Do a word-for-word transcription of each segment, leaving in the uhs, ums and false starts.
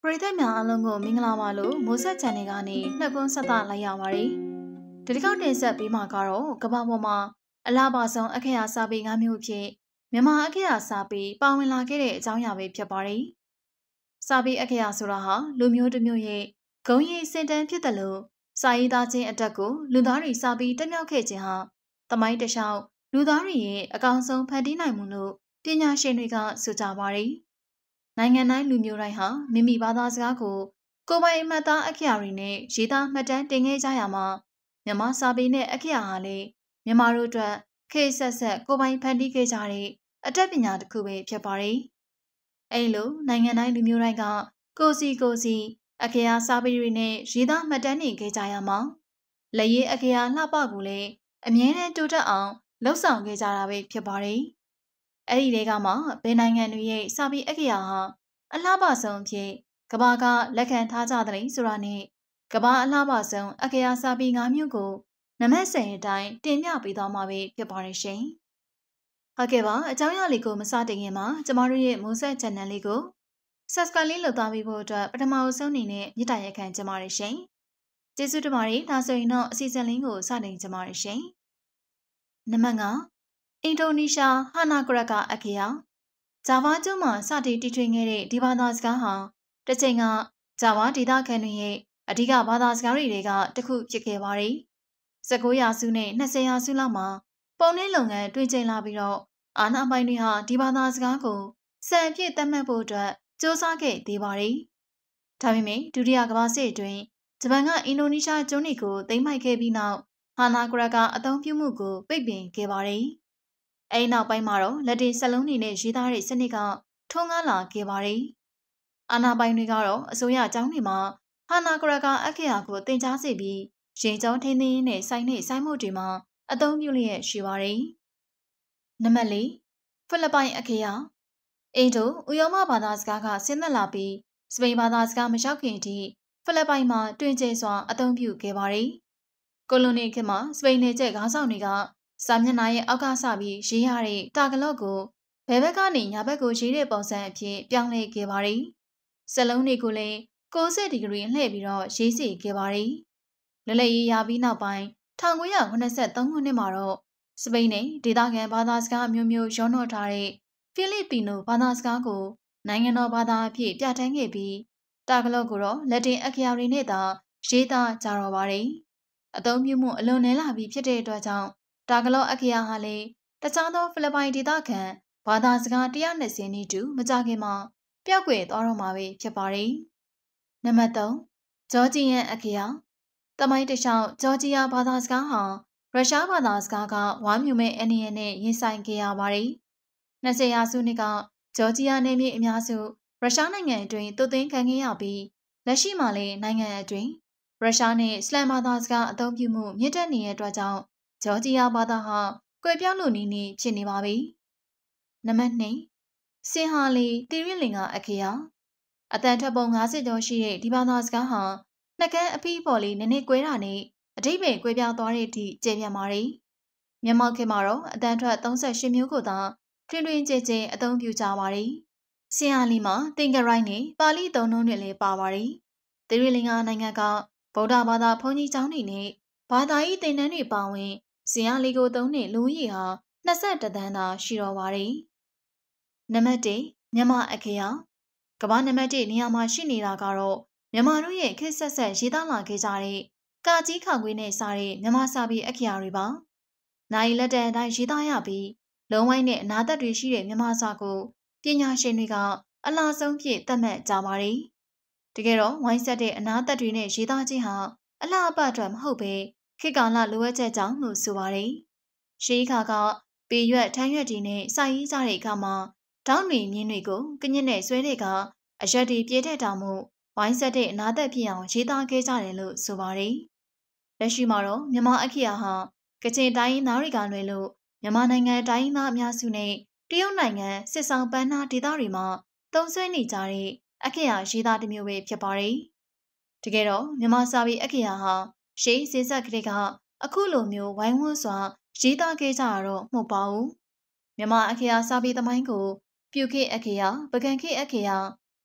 ပရိသတ်များအားလုံးကိုမင်္ဂလာပါလို့မိုးဆက်ချန်နယ်ကနေနှုတ်ခွန်းဆက်သလိုက်ရပါတယ်။ဒီတစ်ခေါက်တင်ဆက်ပေးမှာကတော့ကမ္ဘာပေါ်မှာအလားပါဆုံးအခရာစာပေငါးမျိုးဖြစ်မြန်မာအခရာစာပေပါဝင်လာခဲ့တဲ့အကြောင်းအရာပဲဖြစ်ပါတယ်။စာပေအခရာဆိုတာဟာလူမျိုးတစ်မျိုးရဲ့ဂုဏ်ရည်စင်တန်းဖြစ်တယ်လို့စာရေးသားခြင်းအတက်ကိုလူသားတွေစာပေတက်မြောက်ခဲ့ခြင်းဟာသမိုင်းတစ်လျှောက်လူသားတွေရဲ့အကောင်ဆုံးဖန်တီးနိုင်မှုလို့ပညာရှင်တွေကဆိုကြပါတယ်။နိုင်ငံတိုင်းလူမျိုးတိုင်းဟာမိမိဘာသာစကားကိုကိုယ်ပိုင်အမှတ်သားအခရာတွေနဲ့ရေးသားမှတ်တမ်းတင်ခဲ့ကြရမှာမြန်မာစာပေနဲ့အခရာဟာလေမြန်မာတို့အတွက်ခေတ်ဆက်ဆက်ကိုယ်ပိုင်ဖန်တီးခဲ့ကြတဲ့အတတ်ပညာတစ်ခုပဲဖြစ်ပါတယ်။အဲလိုနိုင်ငံတိုင်းလူမျိုးတိုင်းကကိုစီကိုစီအခရာစာပေတွေနဲ့ရေးသားမှတ်တမ်းတင်ခဲ့ကြရမှာလက်ရေးအခရာလှပကိုလည်းအမြဲတမ်းတိုးတက်အောင်လှုပ်ဆောင်ခဲ့ကြတာပဲဖြစ်ပါတယ်။အဲဒီတဲကမှဘယ်နိုင်ငံတွေရဲ့စာပေအခရာဟာအလှပဆုံးအဖြစ်ကမ္ဘာကလက်ခံထားကြတယ်ဆိုတာနဲ့ကမ္ဘာအလှပဆုံးအခရာစာပေငါးမျိုးကိုနမတ်ဆယ်အတိုင်းတင်ပြပေးသွားမှာပဲဖြစ်ပါတယ်ရှင်။ဟုတ်ကဲ့ပါအကြောင်းအရာလေးကိုမစတင်ခင်မှာကျမတို့ရဲ့မိုးဆက် channel လေးကို subscribe လေးလုပ်သားပေးဖို့အတွက်ပထမဆုံးအနေနဲ့မြစ်တာရက်ခံကြပါတယ်ရှင်။ကျေးဇူးတင်ပါတယ်ဒါဆိုရင်တော့အစီအစဉ်လေးကိုစတင်ကြပါရရှင်။နံပါတ်ငါအင်ဒိုနီးရှားဟာနာဂရကာအခရာဂျာဗာကျွန်းမှာစတင်တည်ထွင်ခဲ့တဲ့ဒီဘာသာစကားဟာတစ်ချိန်ကဂျာဗာဒေသခံတွေရဲ့အဓိကဘာသာစကားတွေကတစ်ခုဖြစ်ခဲ့ပါတယ်။၁၉ရာစုနဲ့၂၀ရာစုလောက်မှာပုံနှင်းလုပ်ငန်းတွင်ကျင်လာပြီးတော့အာဏာပိုင်တွေဟာဒီဘာသာစကားကိုစံအဖြစ်သတ်မှတ်ဖို့အတွက်စ조사ခဲ့သေးပါတယ်။ဒါပေမဲ့ဒုတိယကမ္ဘာစစ်အတွင်းဂျပန်ကအင်ဒိုနီးရှားကျွန်းတွေကိုသိမ်းပိုက်ခဲ့ပြီးနောက်ဟာနာဂရကအသုံးပြုမှုကိုပိတ်ပင်ခဲ့ပါတယ်။အဲဒီနောက်ပိုင်းမှာတော့လက်တင်စက်လုံးတွေနဲ့ရေးသားတဲ့စနစ်ကထွန်းကားလာခဲ့ပါတယ်။အာဏာပိုင်တွေကတော့အစိုးရအကြောင်းတွေမှာဟာနာဂရကအခရာကိုတင် जा စေပြီးရင်ကျောင်းထင်းထင်းနဲ့ဆိုင်နဲ့ဆိုင်မှုတွေမှာအသုံးပြုလျက်ရှိပါတယ်။နံပါတ်လေးဖိလစ်ပိုင်အခရာအင်ဒိုဥရောပဘာသာစကားကဆင်းသက်လာပြီးစပိန်ဘာသာစကားမရောက်ခင်အထိဖိလစ်ပိုင်မှာတွင်ကျယ်စွာအသုံးပြုခဲ့ပါတယ်။ကိုလိုနီခေတ်မှာစပိန်နယ်ကျက်ခေါင်းဆောင်တွေကစာမျက်နှာရဲ့အောက်ကစပြီးရေးရတဲ့တာဂလော့ကိုဘယ်ဘက်ကနေညာဘက်ကိုရေးတဲ့ပုံစံအဖြစ်ပြောင်းလဲခဲ့ပါတယ်။စက်လုံးတွေကိုလည်း၉၀ဒီဂရီလှည့်ပြီးတော့ရေးစီခဲ့ပါတယ်။လွတ်လပ်ရေးရပြီးနောက်ပိုင်း၁၉၇၃ခုနှစ်မှာတော့စပိန်နဲ့ဒေသခံဘာသာစကားအမျိုးမျိုးရောနှောထားတဲ့ဖိလစ်ပီနိုဘာသာစကားကိုနိုင်ငံတော်ဘာသာအဖြစ်ပြဋ္ဌာန်းခဲ့ပြီးတာဂလော့ကိုတော့လက်တင်အခရာတွေနဲ့သာရေးသားကြတော့ပါတယ်။အသုံးပြုမှုအလွန်နည်းလာပြီးဖြစ်တဲ့အတွက်ကြောင့်တာဂလော့အခရာဟာလေတခြားသောဖိလစ်ပိုင်ဒေသခံဘာသာစကား၁၂၀နီးတူမကြခင်မှာပျောက်ကွယ်သွားတော့မှာပဲဖြစ်ပါတယ်။နံပါတ်၃ဂျော်ဂျီယန်အခရာတမိုင်းတခြားဂျော်ဂျီယာဘာသာစကားဟာရုရှားဘာသာစကားကဝါမြူမဲ့အန်နီယန်နဲ့ရင်ဆိုင်ခဲ့ရပါတယ်။၂၀ရာစုနှစ်ကဂျော်ဂျီယာနယ်မြေအများစုရုရှားနိုင်ငံအတွင်းသွတ်သွင်းခံခဲ့ရပြီးလက်ရှိမှာလည်းနိုင်ငံအတွင်းရုရှားနဲ့အစ္စလမ်ဘာသာစကားအသုံးပြုမှုမြင့်တက်နေတဲ့အတွက်ကြောင့်ဂျော်ဂျီယာဘာသာဟာကွယ်ပြောင်းလို့နီးနီးဖြစ်နေပါပြီ။နံပါတ်၂စင်ဟာလီတီရစ်လင်ကအခရာအတန်ထက်ပုံ၅၀ကျော်ရှိတဲ့ဒီဘာသာစကားဟာနှက်ကန်းအဖီးပေါ်လေးနည်းနည်းကွဲတာနဲ့အဓိပ္ပာယ်ကွဲပြားသွားတဲ့အထိကျေပြန့်ပါတယ်။မြန်မာခေတ်မှာတော့အတန်ထွက်၃၈မျိုးကိုသာထွင်ထွင်ကျဲကျဲအသုံးပြုကြပါတယ်။စင်ဟာလီမှာသင်္ကရိုင်းနဲ့ပါဠိသုံးနှုန်းတွေလည်းပါပါတယ်။တီရစ်လင်ကနိုင်ငံကဗုဒ္ဓဘာသာဘုန်းကြီးကျောင်းတွေနဲ့ဘာသာရေးသင်တန်းတွေပါဝင်စင်ဟာလီကိုသုံးတဲ့လူဦးရေဟာ၂၁သန်းသာရှိတော့ပါတယ်။နံပါတ်၁မြန်မာအခရာကမ္ဘာနံပါတ်၁နေရာမှာရှိနေတာကတော့မြန်မာတို့ရဲ့ခေတ်ဆက်ဆက်ရေးသားလာခဲ့ကြတဲ့ကာကြီးခေါင်ခွေးနဲ့စားတဲ့မြန်မာစာပေအခရာတွေပါ။နိုင်လက်တံအတိုင်းရေးသားရပြီးလုံးဝိုင်းနဲ့အနာသက်တွေရှိတဲ့မြန်မာစာကိုပညာရှင်တွေကအလားဆုံးဖြင့်သတ်မှတ်ကြပါတယ်။တကယ်တော့ဝိုင်းဆက်တဲ့အနာသက်တွေနဲ့ရေးသားခြင်းဟာအလှအပအတွက်မဟုတ်ပဲခေတ်ကာလလိုအပ်ချက်ကြောင့်လို့ဆိုပါတယ်။ရှေးခါကပေရွက်ထမ်းရွက်တွေနဲ့စာရေးကြတဲ့အခါမှာဒေါင်းတွေမြင်းတွေကိုကညစ်နဲ့ဆွဲတဲ့ကအရွက်တွေပြေးတဲ့တောင်မှုဝိုင်းဆက်တဲ့အနာသက်ဖြစ်အောင်ရေးသားခဲ့ကြတယ်လို့ဆိုပါတယ်။လက်ရှိမှာတော့မြန်မာအခရာဟာကချင်တိုင်းရင်းသားတွေကလွယ်လို့မြန်မာနိုင်ငံတိုင်းရင်းသားအများစုနဲ့တရုတ်နိုင်ငံစစ်ဆောင်ပန်းနာဒေသတွေမှာသုံးစွဲနေကြတဲ့အခရာရေးသားတစ်မျိုးပဲဖြစ်ပါတယ်။တကယ်တော့မြန်မာစာပေအခရာဟာရှေးစစ်ဆက်ကလေးကအခုလိုမျိုးဝိုင်းဝန်းစွာရေးသားခဲ့ကြရတော့မဟုတ်ပါဘူး။မြန်မာအခရာစာပေသမိုင်းကိုပြုခေတ်အခရာပကံခေတ်အခရာ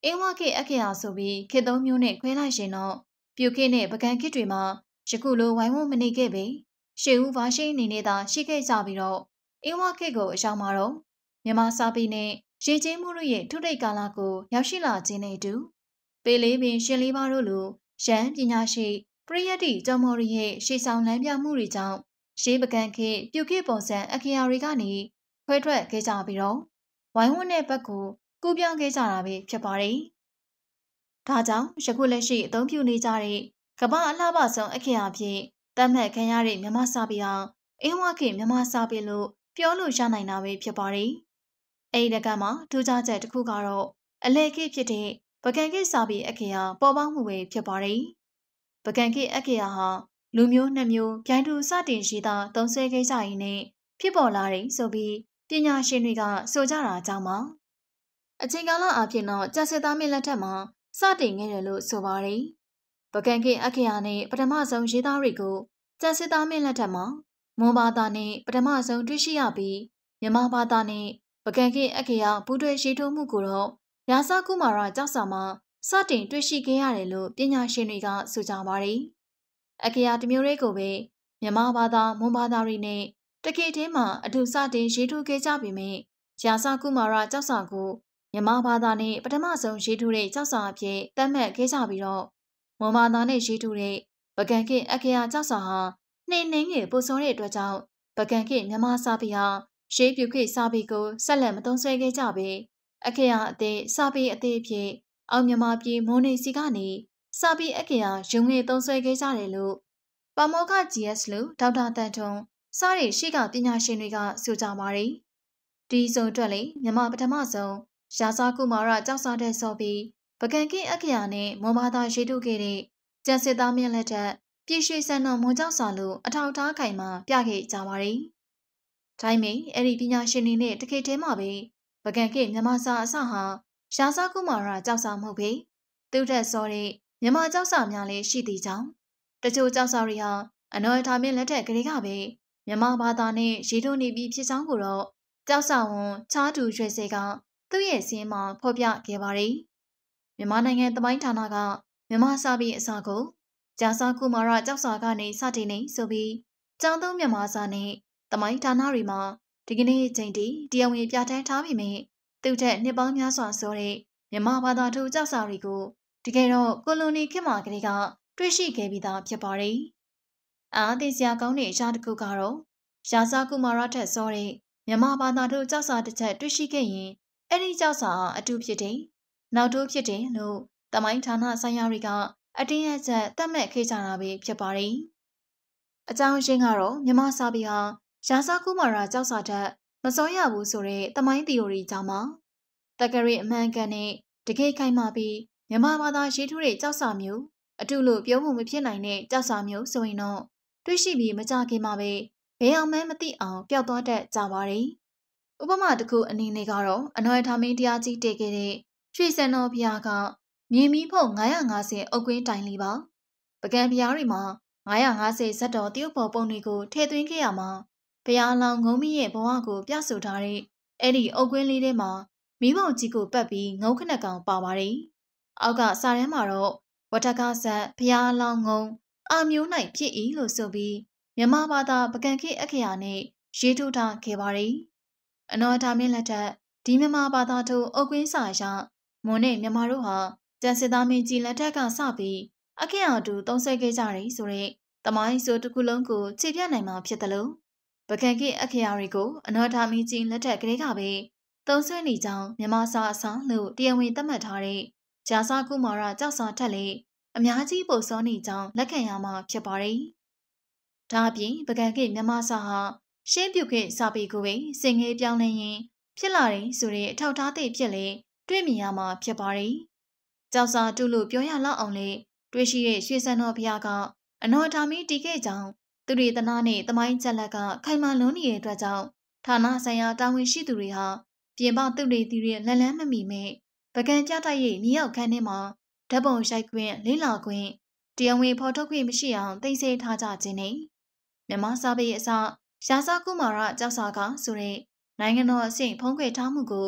အင်းဝခေတ်အခေယာဆိုပြီးခေတ်သုံးမျိုးနဲ့ခွဲလိုက်ရှင်တော့ပြူခေတ်နဲ့ပကံခေတ်တွေမှာယခုလိုဝိုင်းဝန်းမနေခဲ့ပေရှေးဦးဘာရှိအနေနဲ့သာရှိခဲ့ကြပြီးတော့အင်းဝခေတ်ကိုအရောက်မှာတော့မြန်မာစာပေနဲ့ရေချင်းမှုတို့ရဲ့ထုထိတ်ကာလကိုရောက်ရှိလာခြင်းနဲ့အတူပေလေးပင်ရှင်လေးပါးတို့လိုရန်ပညာရှိပရိယတ်တိကျော်မော်ရီရဲ့ရှေးဆောင်လမ်းပြမှုတွေကြောင့်ရှေးပကံခေတ်ပြုခေတ်ပုံစံအခေယာတွေကနေခွဲထွက်ခဲ့ကြပြီးတော့ဝိုင်းဝန်းတဲ့ဘက်ကိုကူးပြောင်းခဲ့ကြတာပဲဖြစ်ပါတယ်။ဒါကြောင့်ယခုလက်ရှိအသုံးပြုနေကြတဲ့ကမ္ဘာအလှပဆုံးအခေယာဖြင့်သတ်မှတ်ခံရတဲ့မြန်မာစာပေဟာအင်းဝခေတ်မြန်မာစာပေလို့ပြောလို့ရနိုင်တာပဲဖြစ်ပါတယ်။အဲဒီတကမှာထူးခြားချက်တစ်ခုကတော့အလေခေတ်ဖြစ်တဲ့ပကံခေတ်စာပေအခေယာပေါ်ပေါက်မှုပဲဖြစ်ပါတယ်။ပကံခေတ်အခေယာဟာလူမျိုးနှစ်မျိုးပြိုင်တူစတင်ရှိသာသုံးဆွဲခဲ့ကြရင်းနဲ့ဖြစ်ပေါ်လာတဲ့ဆိုပြီးပညာရှင်တွေကဆိုကြတာကြောင့်ပါအချိန်ကာလအဖြစ်တော့ကျစစ်သားမင်းလက်ထက်မှာစတင်ခဲ့တယ်လို့ဆိုပါတယ်ပကံခေတ်အခေယာနဲ့ပထမဆုံးရေးသားတွေကိုကျစစ်သားမင်းလက်ထက်မှာမွန်ဘာသာနဲ့ပထမဆုံးတွေ့ရှိရပြီးမြန်မာဘာသာနဲ့ပကံခေတ်အခေယာဘူးတွေရေးထိုးမှုကိုတော့ရာဇကုမာရကျောက်စာမှာစတင်တွေ့ရှိခဲ့ရတယ်လို့ပညာရှင်တွေကဆိုကြပါတယ်အခေယာတမျိုးလေးကိုပဲမြန်မာဘာသာမွန်ဘာသာတွေနဲ့တခေတ်ချင်းမှာအထူးစတင်ရေးထိုးခဲ့ကြပေမဲ့ရာဇကုမာရကျောက်စာကိုမြန်မာဘာသာနဲ့ပထမဆုံးရေးထိုးတဲ့ကျောက်စာအဖြစ်သတ်မှတ်ခဲ့ကြပြီးတော့မွန်ဘာသာနဲ့ရေးထိုးတဲ့ပကံခေတ်အခေယာကျောက်စာဟာနှိမ့်နှင်းငယ်ပို့ဆောင်တဲ့အတွက်ကြောင့်ပကံခေတ်မြန်မာစာပေဟာရှေးပြုခေတ်စာပေကိုဆက်လက်မသုံးဆွဲခဲ့ကြပေအခေယာအသေးစာပေအသေးအဖြစ်အောင်မြန်မာပြည်မွန်နေစီကနေစာပေအခေယာရုံငယ်သုံးဆွဲခဲ့ကြတယ်လို့ပါမောက္ခ ဂျီ အက်စ် လို့ဒေါက်တာတန်ထွန်းစားရရှိကပညာရှင်တွေကဆိုကြပါတယ်ဒီစုံအတွက်လေမြန်မာပထမဆုံးရာဇကုမာရကျောက်စာတဲ့ဆိုပြီးပကံကိအက္ခရာနဲ့မွန်ဘာသာရေးထုတ်ခဲ့တဲ့ကျန်စစ်သားမြင့်လက်ထက်ပြည်ရွှေစံတော်မွန်ကျောက်စာလို့အထောက်ထားခိုင်မှာပြခဲ့ကြပါတယ်။ဒါပေမဲ့အဲ့ဒီပညာရှင်တွေနဲ့တခေတ်ထဲမှာပဲပကံကိမြန်မာစာအစဟာရာဇကုမာရကျောက်စာမဟုတ်ပေသူတက်စောတဲ့မြန်မာကျောက်စာများလည်းရှိသေးကြောင်းတချို့ကျောက်စာတွေဟာအနော်အထာမြင့်လက်ထက်ကလေးကပဲမြန်မာဘာသာနဲ့ရေးထုတ်နေပြီးဖြစ်ကြောင်းကိုတော့ကျောက်စာဝန်ချားတူရွှေစေကသူ့ရဲ့စင်းမှာဖော်ပြခဲ့ပါတယ်။မြန်မာနိုင်ငံသမိုင်းဌာနကမြန်မာစာပေအစကိုဂျာစာကုမာရကျောက်စာကနေစတင်နေဆိုပြီးကျောင်းသုံးမြန်မာစာနဲ့သမိုင်းဌာနတွေမှာဒီကနေ့ချိန်ထိတရားဝင်ပြဋ္ဌာန်းထားပြီးမြင်သူ့ထက်နှစ်ပေါင်းများစွာဆိုတဲ့မြန်မာဘာသာထုတ်ကျောက်စာတွေကိုတကယ်တော့ကိုလိုနီခေတ်မှာကလေးကတွေ့ရှိခဲ့ပြီးသားဖြစ်ပါတယ်။အားသိစရာကောင်းတဲ့အရာတစ်ခုကတော့ရာဇကုမာရထက်စောတဲ့မြန်မာဘာသာထုတ်ကျောက်စာတစ်ချက်တွေ့ရှိခဲ့ရင်အဲ့ဒီကျောက်စာအတူဖြစ်တယ်။နောက်တိုးဖြစ်တယ်လို့သမိုင်းဌာနဆိုင်ရာတွေကအတင်းအကျပ်သတ်မှတ်ခဲ့ကြတာပဲဖြစ်ပါတယ်။အကြောင်းရင်းကတော့မြန်မာစာပေဟာရာဇကုမာရကျောက်စာထက်မစောရဘူးဆိုတဲ့သမိုင်းသီအိုရီကြောင့်ပါတက္ကရီအမှန်ကန်နဲ့တကယ်ခိုင်မာပြီးမြန်မာဘာသာရေးထူးတဲ့ကျောက်စာမျိုးအတူလို့ပြောမှုမဖြစ်နိုင်တဲ့ကျောက်စာမျိုးဆိုရင်တော့တွေ့ရှိပြီးမကြခင်မှာပဲဘယ်အောင်မှမသိအောင်ပျောက်သွားတတ်ကြပါတယ်။ဥပမာတစ်ခုအနေနဲ့ကတော့အနော်ထာမင်းတရားကြီးတည်ခဲ့တဲ့ရွှေစံတော်ဘုရားကမြေမီးဖုံငါးရာငါးဆယ်အုပ်ကွင်းတိုင်လီပါပကံဘုရားတွေမှာငါးရာငါးဆယ်ဇတ်တော်တရုတ်ပေါ်ပုံတွေကိုထည့်သွင်းခဲ့ရမှာဘုရားလောင်းငုံမီရဲ့ဘဝကိုပြဆိုထားတဲ့အဲ့ဒီအုပ်ကွင်းလေးထဲမှာမီးပုံကြီးကိုပတ်ပြီးငုံခဏကောင်ပါပါတယ်။အောက်ကစာတန်းမှာတော့ဝထကဇတ်ဘုရားလောင်းငုံအာမျိုး၌ဖြစ်၏လို့ဆိုပြီးမြန်မာဘာသာပကံခေတ်အခရာနဲ့ရေးထုတ်ထားခဲ့ပါတယ်။အနော်ထာမင်းလက်ထက်ဒီမြန်မာဘာသာတို့အုပ်ကွင်းစာရမွန်နဲ့မြန်မာတို့ဟာကျန်စစ်သားမင်းကြီးလက်ထက်ကစပြီးအခရာတူသုံးဆွဲခဲ့ကြတယ်ဆိုတဲ့တမိုင်းဆိုတစ်ခုလုံးကိုခြေပြနိုင်မှာဖြစ်တယ်လို့ပကံခေတ်အခရာတွေကိုအနော်ထာမင်းကြီးလက်ထက်ကလေးကပဲသုံးဆွဲနေကြောင်းမြန်မာစာအစားလို့တရားဝင်သတ်မှတ်ထားတဲ့ဂျာစာကုမာရကျောက်စာထက်လေအများကြီးပိုစောနေကြောင်းလက်ခံရမှာဖြစ်ပါတယ်။ဒါအပြင်ပကံခေတ်မြန်မာစာဟာရှင်းပြုခေတ်စာပေကိုပဲစင်ငယ်ပြောင်းလဲရင်ဖြစ်လာတယ်ဆိုတဲ့အထောက်ထားသည့်ဖြစ်လေတွေ့မြင်ရမှာဖြစ်ပါတယ်။ကျောက်စာတူလို့ပြောရလောက်အောင်လေတွေ့ရှိတဲ့ရွှေစံတော်ဘုရားကအနော်ထာမီတီခဲ့ကြောင်းသူတွေတနာနဲ့တမိုင်းချက်လက်ကခိုင်မာလွန်းနေတဲ့အတွက်ကြောင့်ဌာနဆိုင်ရာတာဝန်ရှိသူတွေဟာပြင်ပသူတွေတီတွေလက်လန်းမမီမဲ့ပကံကြတိုက်ရဲ့မြေရောက်ခန်းထဲမှာဓာတ်ပုံရိုက်ခွင့်လေးလာခွင့်တရားဝင်ဖော်ထုတ်ခွင့်မရှိအောင်သိသိထားကြခြင်းနဲ့မြန်မာစာပေအစရာဇကုမာရကျောက်စာကဆိုတဲ့နိုင်ငံတော်အဆင့်ဖုံးကွယ်ထားမှုကို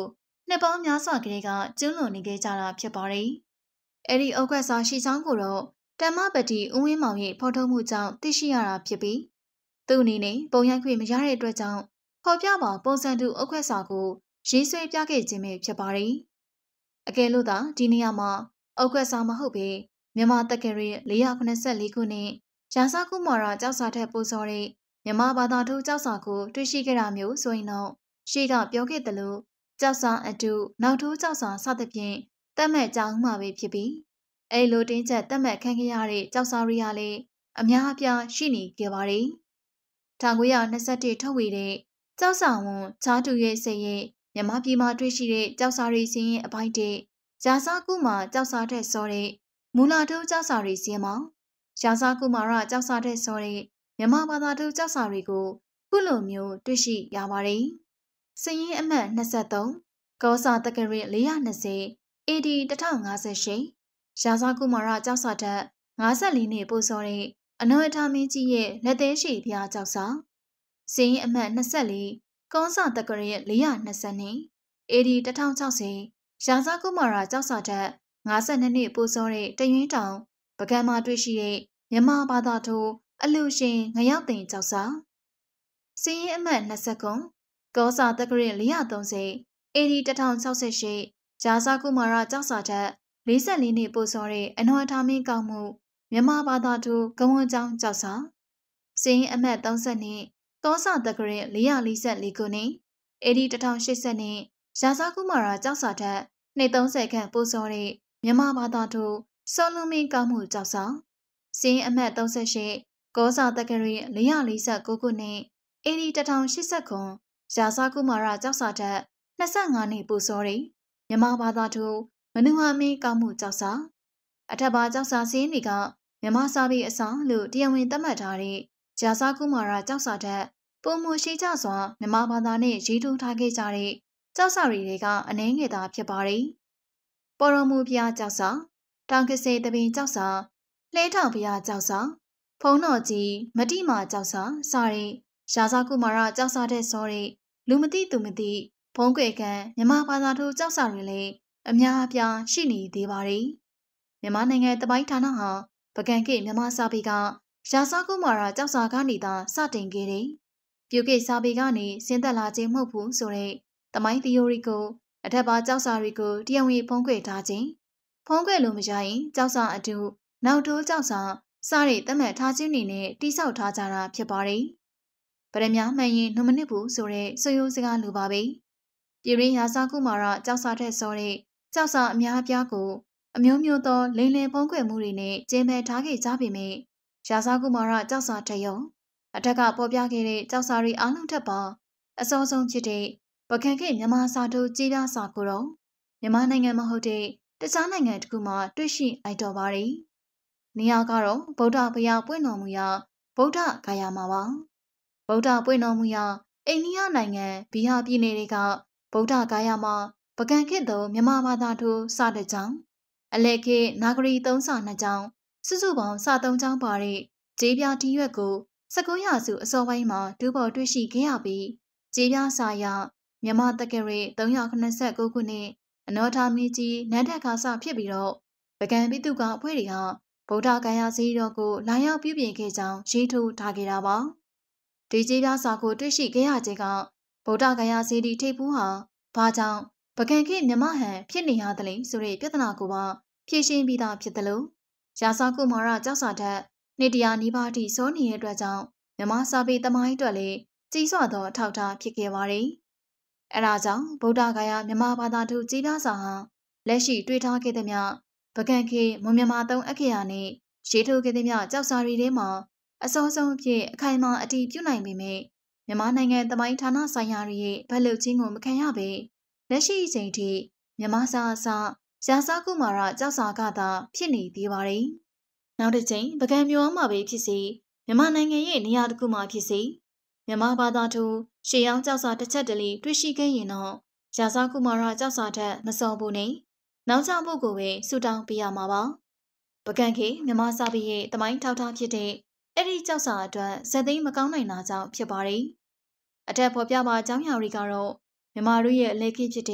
နှစ်ပေါင်းများစွာကလေးကကျွလွန်နေခဲ့ကြတာဖြစ်ပါတယ်။အဲဒီအုတ်ခွက်စာရှိချောင်းကိုတော့တမ္မပတိဦးဝင်းမောင်ရဲ့ဖော်ထုတ်မှုကြောင့်သိရှိရတာဖြစ်ပြီးသူ့အနေနဲ့ပုံရိုက်ခွင့်မရတဲ့အတွက်ကြောင့်ဖော်ပြပါပုံစံတူအုတ်ခွက်စာကိုရေးဆွဲပြခဲ့ခြင်းပဲဖြစ်ပါတယ်။အကယ်လို့သာဒီနေရာမှာအုတ်ခွက်စာမဟုတ်ပေမြန်မာတက္ကရီ၄၇၄ခုနှစ်ရာဇကုမာရကျောက်စာထက်ပိုစောတဲ့မြန်မာဘာသာထိုးကျောက်စာကိုတွေ့ရှိခဲ့တာမျိုးဆိုရင်တော့ရှေ့ကပြောခဲ့သလိုကျောက်စာအတူနောက်ထိုးကျောက်စာစသဖြင့်တတ်မှတ်ကြအောင်မှာပဲဖြစ်ပြီးအဲလိုတင်းကျပ်တတ်မှတ်ခံခဲ့ရတဲ့ကျောက်စာရီယာလည်းအများအပြားရှိနေခဲ့ပါတယ်။၁၉၂၁ထုတ်ဝေတဲ့ကျောက်စာဝန်ချားတူရဲ့စိတ်ရဲ့မြန်မာပြည်မှာတွေ့ရှိတဲ့ကျောက်စာရီစင်းရဲ့အပိုင်းတစ်ရာဇကုမာကျောက်စာထက်စောတဲ့မူလာထိုးကျောက်စာရီစင်းမှာရာဇကုမာရကျောက်စာထက်စောတဲ့မြန်မာဘာသာထိုးကျောက်စာတွေကိုခုလိုမျိုးတွေ့ရှိရပါတယ်။စရင်အမှတ်၂၃ကောစာတက္ကရီ၄၂၀ အေဒီ၁၀၅၈ရာဇကုမာရကျောက်စာထက်၅၄နှစ်ပို့စောတဲ့အနော်အထာမင်းကြီးရဲ့လက်သေးရှိဘုရားကျောက်စာစရင်အမှတ်၂၄ကောစာတက္ကရီ၄၂၀အေဒီ၁၀၆၀ရာဇကုမာရကျောက်စာထက်၅၂နှစ်ပို့စောတဲ့တရွင်းတောင်ပကံမှာတွေ့ရှိတဲ့မြန်မာဘာသာထိုးအလူရှင်ငရောက်တင်ကျောက်စာစရင်အမှတ်၂၉ကောစာတက္ကရီ၄၃၀အေဒီ၁၀၆၈ရာဇကုမာရကျောက်စာထက်၄၄နှစ်ပို့စောတဲ့အနော်အထာမင်းကောက်မှုမြန်မာဘာသာထိုးကဝွန်ကျောင်းကျောက်စာစရင်အမှတ်၃၀ကောစာတက္ကရီ၄၄၄ခုနှစ်အေဒီ၁၀၈၀နဲ့ရာဇကုမာရကျောက်စာထက်နှစ်၃၀ခန့်ပို့စောတဲ့မြန်မာဘာသာထိုးစောလုံးမင်းကောက်မှုကျောက်စာစင်းအမှတ်၃၈ကောစာတက္ကရီ၄၄၉ခုနှစ်အေဒီ၁၀၈၉ရာဇကုမာရကျောက်စာထက်၂၅နှစ်ပို့စောတဲ့မြန်မာဘာသာထိုးမနုဟာမင်းကောက်မှုကျောက်စာအထက်ပါကျောက်စာစင်းတွေကမြန်မာစာပေအစာလို့တရားဝင်သတ်မှတ်ထားတဲ့ရာဇကုမာရကျောက်စာထက်ပုံမှုရှိကြစွာမြန်မာဘာသာနဲ့ရေးထိုးထားခဲ့ကြတဲ့ကျောက်စာတွေကအနှဲငယ်သာဖြစ်ပါတယ်။ပေါ်တော်မူဘုရားကျောက်စာတောင်ကစေတပင်ကျောက်စာလှဲထောင်ဘုရားကျောက်စာဖုံးတော်ကြီးမတိမာကျောက်စာစတဲ့ရာဇကုမာရကျောက်စာတဲ့စောတဲ့လူမသိသူမသိဘုံကွယ်ကံမြန်မာဘာသာထိုးကျောက်စာတွေလည်းအများအပြားရှိနေသေးပါတယ်။မြန်မာနိုင်ငံတပိုင်းဌာနဟာပကံကိမြန်မာစာပေကရာဇကုမာရကျောက်စာကနေသာစတင်ခဲ့တယ်။ပြုကိစာပေကနေဆင်းသက်လာခြင်းမဟုတ်ဘူးဆိုတဲ့တမိုင်းသီယိုရီကိုအထက်ပါကျောက်စာတွေကိုတရားဝင်ဖုံးကွယ်ထားခြင်းဖုံးကွယ်လို့မရရင်ကျောက်စာအတူနောက်ထိုးကျောက်စာစတဲ့သတ်မှတ်ထားခြင်းတွေနဲ့တိဆောက်ထားကြတာဖြစ်ပါတယ်။ဗရမ ्या မှန်ရင်နှုံမနစ်ဘူးဆိုတဲ့ဆွေရိုးစကားလိုပါပဲ။ပြည်ရင်းရာဇကုမာရကျောက်စာထက်စောတဲ့ကျောက်စာအများအပြားကိုအမျိုးမျိုးသောလိမ်လည်ဖုံးကွယ်မှုတွေနဲ့ကျင်းပထားခဲ့ကြပေမယ့်ရာဇကုမာရကျောက်စာထက်ရောအထက်ကပေါ်ပြခဲ့တဲ့ကျောက်စာတွေအားလုံးထက်ပါအစောဆုံးဖြစ်တဲ့ပကံခေတ်မြန်မာစာထိုးကြီးပြားစာကိုတော့မြန်မာနိုင်ငံမဟုတ်တဲ့တခြားနိုင်ငံတစ်ခုမှတွေ့ရှိလိုက်တော့ပါတယ်။နေရာကတော့ဗုဒ္ဓဘုရားပွင့်တော်မူရာဗုဒ္ဓဂါယာမှာပါ။ဗုဒ္ဓပွင့်တော်မူရာအိန္ဒိယနိုင်ငံဘီဟာပြည်နယ်တွေကဗုဒ္ဓဂါယာမှာပကံခေတ်သောမြန်မာဘာသာထိုးစာတစ်ကြောင်းအလက်ခေတ်နာဂရီသုံးစာနှစ်ကြောင်းစုစုပေါင်းစာသုံးကြောင်းပါတဲ့ကျေးပြားတီးရွက်ကို၁၉ရာစုအစောပိုင်းမှာဒုပေါ်တွေ့ရှိခဲ့ရပြီးကျေးပြားစာရမြန်မာတက္ကရီ၃၇၉ခုနှစ်အနောထာမင်းကြီးနန်းထက်ခါစဖြစ်ပြီးတော့ပကံပိတုကအဖွဲ့တွေကဗုဒ္ဓဂါယာဇီတော်ကိုလာရောက်ပြုပြင်ခဲ့ကြောင်းရေးထိုးထားခဲ့တာပါဒီကျေးပြားစာကိုတွေ့ရှိခဲ့ရခြင်းကဗုဒ္ဓဂါယာဇီဒီထိပ်ဖူးဟာဘာကြောင့်ပကံခေတ်မြမဟန်ဖြစ်နေရသလဲဆိုတဲ့ပြဿနာကိုပါဖြေရှင်းပြီးသားဖြစ်တယ်လို့ရာဇကုမာရကျောက်စာထက်နေတရာနီးပါးထိစောနေတဲ့အတွက်ကြောင့်မြမစာပေသမိုင်းအတွက်လည်းကြီးစွာသောအထောက်အထားဖြစ်ခဲ့ပါတယ်။အဲဒါကြောင့်ဗုဒ္ဓဂါယာမြမဘာသာထိုးကြီးပြားစာဟာလက်ရှိတွေ့ထားခဲ့သည်များပကံခေမွန်မြန်မာသုံးအခရာနဲ့ရေးထိုးခဲ့သည်များကျောက်စာတွေထဲမှာအစောဆုံးအဖြစ်အခိုင်အမာအတည်ပြုနိုင်ပေမယ့်မြန်မာနိုင်ငံသမိုင်းဌာနဆိုင်ရာတွေရဲ့ဗတ်လုပ်ခြင်းကိုမခံရပေလက်ရှိအချိန်ထိမြန်မာစာအစရာဇကုမာရကျောက်စာကသာဖြစ်နေသေးပါတယ်။နောက်တစ်ချိန်ပကံမျိုးအောင်မှာပဲဖြစ်စီမြန်မာနိုင်ငံရဲ့နေရာတစ်ခုမှာဖြစ်စီမြန်မာဘာသာထိုးရှေးအောင်ကျောက်စာတစ်ချက်တလေတွေ့ရှိခဲ့ရင်တော့ရာဇကုမာရကျောက်စာထက်မစောဘူးနဲ့နောက်ကျဖို့ကိုပဲဆူတောင်းပေးရမှာပါပကံခေမြန်မာစာပေရဲ့တမိုင်းထောက်ထားဖြစ်တဲ့အဲ့ဒီကျောက်စာအတွက်ဇက်သိမ်းမကောင်းနိုင်တာကြောင့်ဖြစ်ပါတယ်အထက်ဖော်ပြပါအကြောင်းအရာတွေကတော့မြန်မာတို့ရဲ့အလဲခေဖြစ်တဲ့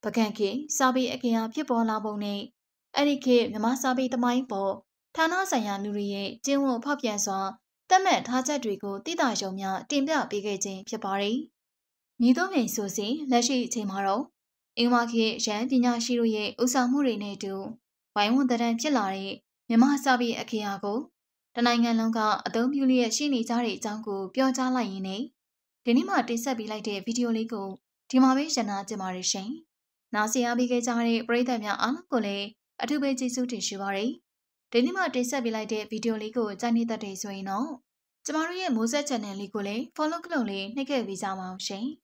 ပကံခေစာပေအခရာဖြစ်ပေါ်လာပုံနဲ့အဲ့ဒီခေမြမစာပေတမိုင်းပေါ်ဌာနဆိုင်ရာလူတွေရဲ့ကျင့်ဝတ်ဖောက်ပြန်စွာသတ်မှတ်ထားချက်တွေကိုတိတာရုံများတင်ပြပေးခဲ့ခြင်းဖြစ်ပါတယ်။ညီသုံးပြင်ဆိုစီလက်ရှိအချိန်မှာတော့အင်ဝါခေရန်ပညာရှိတို့ရဲ့ဥဆောင်မှုတွေနဲ့အတူဝိုင်းဝန်းတရံဖြစ်လာတဲ့မြမစာပေအခရာကိုတနိုင်ငံလုံးကအသုံးပြုလျက်ရှိနေကြတဲ့အကြောင်းကိုပြောကြားလိုက်ရင်းနဲ့ဒီနေ့မှတင်ဆက်ပေးလိုက်တဲ့ဗီဒီယိုလေးကိုဒီမှာပဲရနာကြပါရရှင်။နားဆင်အားပေးခဲ့ကြတဲ့ပရိသတ်များအားလုံးကိုလည်းအထူးပဲကျေးဇူးတင်ရှိပါရစေ။ဒီနေ့မှတင်ဆက်ပေးလိုက်တဲ့ဗီဒီယိုလေးကိုကြိုက်နေတတ်တယ်ဆိုရင်တော့ကျမတို့ရဲ့မိုးဆက် channel လေးကိုလည်း follow လုပ်လေးနှိပ်ခဲ့ပေးကြပါအောင်ရှင်။